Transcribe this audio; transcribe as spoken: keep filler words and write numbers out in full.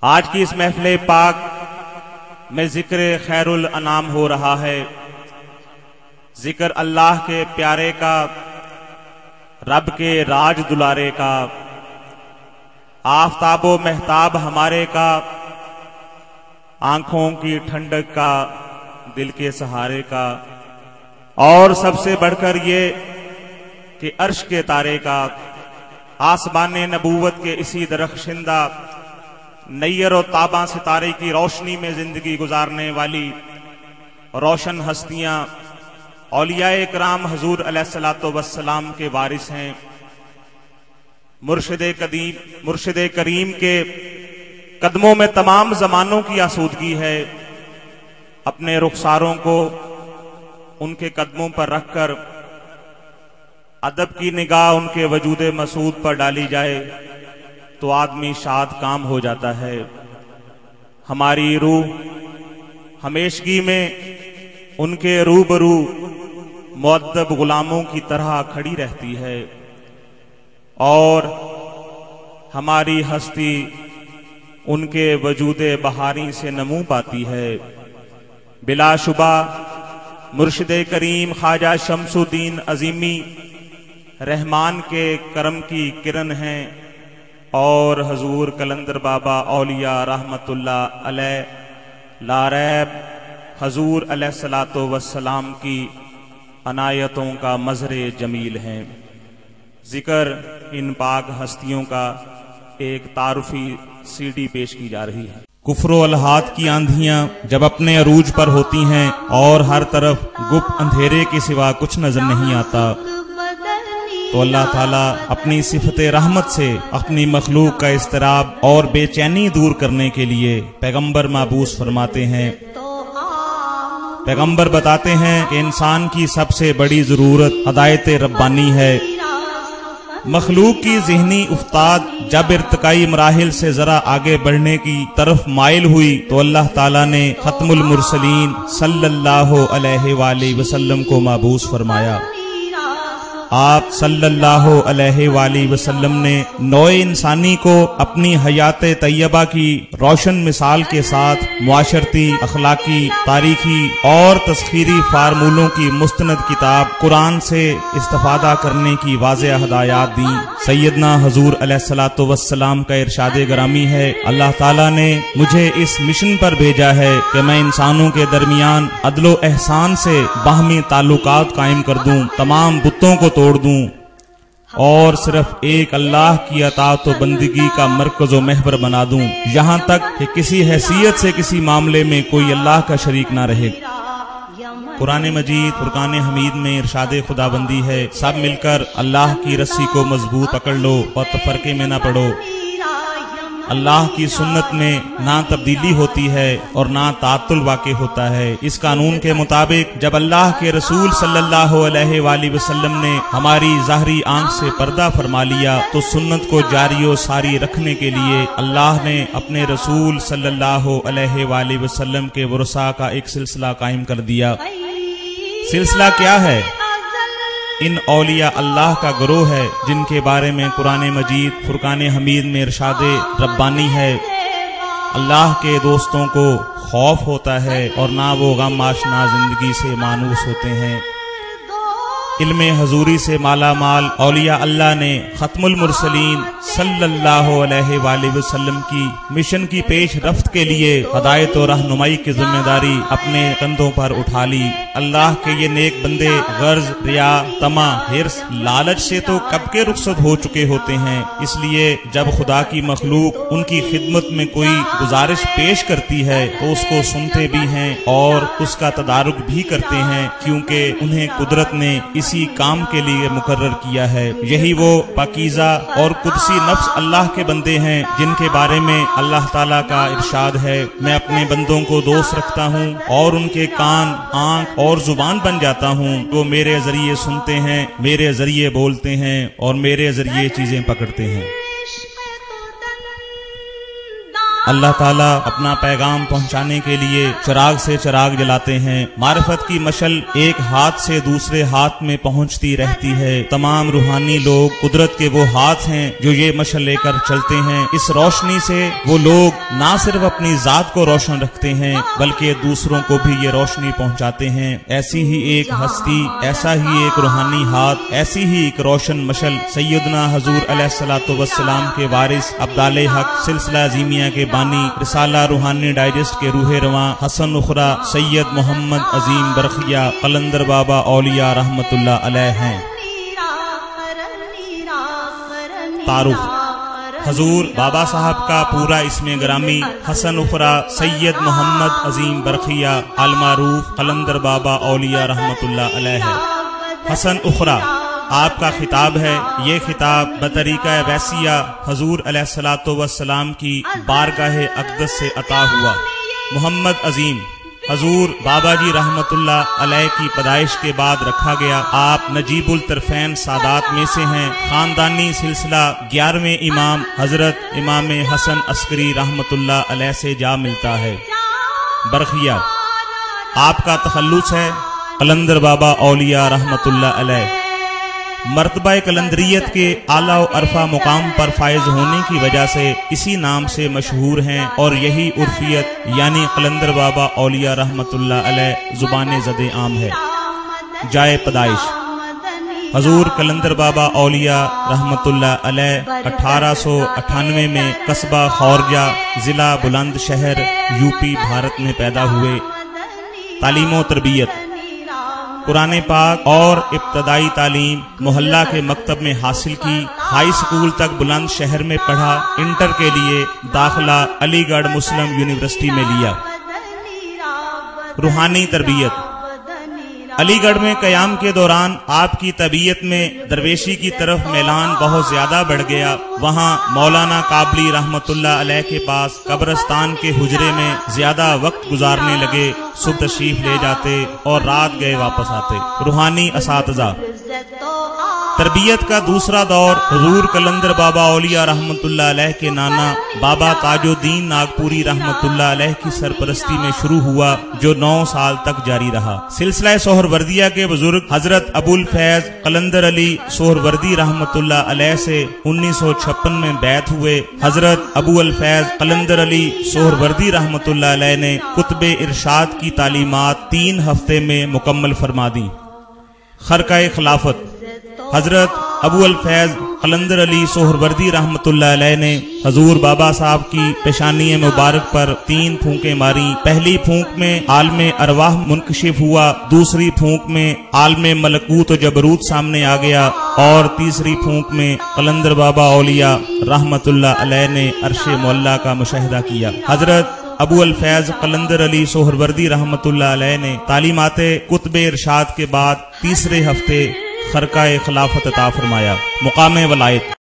آج کی اس محفل پاک میں ذکر خیر الانام ہو رہا ہے، ذکر اللہ کے پیارے کا، رب کے راج دلارے کا، آفتاب و مہتاب ہمارے کا، آنکھوں کی ٹھنڈک کا، دل کے سہارے کا، اور سب سے بڑھ کر یہ کہ عرش کے تارے کا، آسمان نبوت کے اسی درخشندہ نیر و تاباں ستارے کی روشنی میں زندگی گزارنے والی روشن ہستیاں اولیاء اکرام حضور علیہ الصلوۃ والسلام کے وارث ہیں۔ مرشد قدیم مرشد کریم کے قدموں میں تمام زمانوں کی آسودگی ہے، اپنے رخساروں کو ان کے قدموں پر رکھ کر ادب کی نگاہ ان کے وجود مسعود پر ڈالی جائے تو آدمی شاد کام ہو جاتا ہے۔ ہماری روح ہمیشگی میں ان کے روبرو مؤدب غلاموں کی طرح کھڑی رہتی ہے، اور ہماری ہستی ان کے وجود بہاری سے نمو پاتی ہے۔ بلا شبہ مرشد کریم خواجہ شمس الدین عظیمی رحمان کے کرم کی کرن ہیں، اور حضور کلندر بابا اولیاء رحمت اللہ علیہ لا ریب حضور علیہ الصلوۃ والسلام کی عنایتوں کا مظہر جمیل ہیں۔ ذکر ان پاک ہستیوں کا ایک تعارفی سی ڈی پیش کی جا رہی ہے۔ کفر و الحاد کی آندھیاں جب اپنے عروج پر ہوتی ہیں اور ہر طرف گپ اندھیرے کے سوا کچھ نظر نہیں آتا، تو اللہ تعالیٰ اپنی صفت رحمت سے اپنی مخلوق کا اضطراب اور بے چینی دور کرنے کے لیے پیغمبر مابعوث فرماتے ہیں۔ پیغمبر بتاتے ہیں کہ انسان کی سب سے بڑی ضرورت ہدایت ربانی ہے۔ مخلوق کی ذہنی افتاد جب ارتقائی مراحل سے ذرا آگے بڑھنے کی طرف مائل ہوئی تو اللہ تعالیٰ نے ختم المرسلین صلی اللہ علیہ وآلہ وسلم کو مابعوث فرمایا۔ آپ صلی اللہ علیہ وآلہ وسلم نے نوع انسانی کو اپنی حیات طیبہ کی روشن مثال کے ساتھ معاشرتی، اخلاقی، تاریخی اور تسخیری فارمولوں کی مستند کتاب قرآن سے استفادہ کرنے کی واضح ہدایات دیں۔ سیدنا حضور علیہ الصلوۃ والسلام کا ارشاد گرامی ہے، اللہ تعالیٰ نے مجھے اس مشن پر بھیجا ہے کہ میں انسانوں کے درمیان عدل و احسان سے باہمی تعلقات قائم کر دوں، تمام بتوں کو توڑ دوں، اور صرف ایک اللہ کی اطاعت و بندگی کا مرکز و محور بنا دوں، یہاں تک کہ کسی حیثیت سے کسی معاملے میں کوئی اللہ کا شریک نہ رہے۔ قرآن مجید فرقان حمید میں ارشاد خداوندی ہے، سب مل کر اللہ کی رسی کو مضبوط پکڑ لو اور تفرقے میں نہ پڑو۔ اللہ کی سنت میں نہ تبدیلی ہوتی ہے اور نہ تعطل واقع ہوتا ہے۔ اس قانون کے مطابق جب اللہ کے رسول صلی اللہ علیہ وآلہ وسلم نے ہماری ظاہری آنکھ سے پردہ فرما لیا تو سنت کو جاری و ساری رکھنے کے لیے اللہ نے اپنے رسول صلی اللہ علیہ وآلہ وسلم کے ورثاء کا ایک سلسلہ قائم کر دیا۔ سلسلہ کیا ہے؟ ان اولیاء اللہ کا گروہ ہے جن کے بارے میں قرآن مجید فرقان حمید میں ارشاد ربانی ہے، اللہ کے دوستوں کو خوف ہوتا ہے اور نہ وہ غم آشنا زندگی سے مانوس ہوتے ہیں۔ علم حضوری سے مالا مال اولیاء اللہ نے ختم المرسلین صلی اللہ علیہ وآلہ وسلم کی مشن کی پیش رفت کے لیے ہدایت و رہنمائی کی ذمہ داری اپنے کندھوں پر اٹھا لی۔ اللہ کے یہ نیک بندے غرض، ریا، طمع، حرص، لالچ سے تو کب کے رخصت ہو چکے ہوتے ہیں، اس لیے جب خدا کی مخلوق ان کی خدمت میں کوئی گزارش پیش کرتی ہے تو اس کو سنتے بھی ہیں اور اس کا تدارک بھی کرتے ہیں، کیونکہ انہیں قدرت نے اسی کام کے لیے مقرر کیا ہے۔ یہی وہ پاکیزہ اور قدسی نفس اللہ کے بندے ہیں جن کے بارے میں اللہ تعالیٰ کا ارشاد ہے، میں اپنے بندوں کو دوست رکھتا ہوں اور ان کے کان، آنکھ اور زبان بن جاتا ہوں، وہ میرے ذریعے سنتے ہیں، میرے ذریعے بولتے ہیں اور میرے ذریعے چیزیں پکڑتے ہیں۔ اللہ ताला अपना पैगाम पहुंचाने के लिए चिराग से चिराग जलाते हैं। मारिफत की मशल एक हाथ से दूसरे हाथ में पहुंचती रहती है। तमाम रूहानी लोग कुदरत के वो हाथ हैं जो ये मशल लेकर चलते हैं। इस रोशनी से वो लोग ना सिर्फ अपनी जात को रोशन रखते हैं बल्कि दूसरों को भी ये रोशनी पहुंचाते हैं। ऐसी ही एक हस्ती, ऐसा ही एक रूहानी हाथ, ऐसी ही एक रोशन मशल सैयदना हजूर अलैहिस्सलातु वस्सलाम के वारिस अब्दाले हक सिलसिला अजीमिया के बानी रिसाला रूहानी डाइजेस्ट के रूहे रवां हसन उखरा सैयद मोहम्मद अजीम बरखिया कलंदर बाबा औलिया रहमतुल्लाह अलैह हैं। तारुफ हजूर बाबा साहब का पूरा इसमें ग्रामी हसन उखरा सैयद मोहम्मद अजीम बरखिया अल मारूफ कलंदर बाबा औलिया रहमतुल्लाह अलैह है। हसन उखरा आपका खिताब है। ये खिताब बतरीका वैसिया हजूर अलैहिस्सलातु वस्सलाम की बारगाह अक़दस से अता हुआ। मोहम्मद अजीम हजूर बाबा जी रहमतुल्लाह अलैह की पैदाइश के बाद रखा गया। आप नजीबुल तरफैन सादात में से हैं। खानदानी सिलसिला ग्यारहवें इमाम हजरत इमाम हसन अस्करी रहमतुल्लाह अलैह से जा मिलता है। बरखिया आपका तखल्लुस है कलंदर बाबा औलिया रहमतुल्लाह अलैह। मर्तबा कलंदरियत के आला व अरफा मुकाम पर फायज होने की वजह से इसी नाम से मशहूर हैं और यही उर्फियत यानी कलंदर बाबा औलिया रहमतुल्लाह अलैह जुबान ज़दे आम है। जाए पैदाइश हजूर कलंदर बाबा औलिया रहमतुल्लाह अलैह अठारह सौ अट्ठानवे में कस्बा खौरजा जिला बुलंदशहर यूपी भारत में पैदा हुए। तालीम व तरबियत कुरान पाक और इब्तदाई तालीम मोहल्ला के मकतब में हासिल की। हाई स्कूल तक बुलंदशहर में पढ़ा। इंटर के लिए दाखिला अलीगढ़ मुस्लिम यूनिवर्सिटी में लिया। रूहानी तरबियत अलीगढ़ में कयाम के दौरान आपकी तबीयत में दरवेशी की तरफ मैलान बहुत ज्यादा बढ़ गया। वहाँ मौलाना काबली रहमतुल्लाह अलैह के पास कब्रिस्तान के हुजरे में ज्यादा वक्त गुजारने लगे। सुबह तशरीफ ले जाते और रात गए वापस आते। रूहानी असातिज़ा तरबियत का दूसरा दौर हजूर कलंदर बाबा औलिया रहमतुल्लाह अलैह के नाना बाबा ताजुद्दीन नागपुरी रहमतुल्लाह अलैह की सरपरस्ती में शुरू हुआ जो नौ साल तक जारी रहा। सिलसिला सोहरवर्दिया के बुजुर्ग हजरत अबुल फैज कलंदर अली सोहरवर्दी रहमतुल्लाह अलैह से उन्नीस सौ छप्पन में बैत हुए। हजरत अबू अल फैज कलंदर अली सोहरवर्दी रहमतुल्लाह अलैह ने कुतबे इरशाद की तालीमात तीन हफ्ते में मुकम्मल फरमा दी। खरकाए खिलाफत हजरत अबू अल फैज कलंदर अली सोहरवर्दी रहमतुल्लाह अलैह ने हजूर बाबा साहब की पेशानी मुबारक पर तीन फूंकें मारी। पहली फूंक में आलमे अरवाह मुनकशिफ हुआ, दूसरी फूंक में आलमे मलकूत और जबरूत सामने आ गया और तीसरी फूंक में कलंदर बाबा औलिया रहमतुल्लाह अलैह ने अर्शे मौला का मुशाहिदा किया। हजरत अबू अल फैज कलंदर अली सोहरवर्दी रहमतुल्लाह अलैह ने तालीमाते कुतबे इरशाद के बाद तीसरे हफ्ते खरकाए खिलाफत अता फरमाया। मुकामे वलायत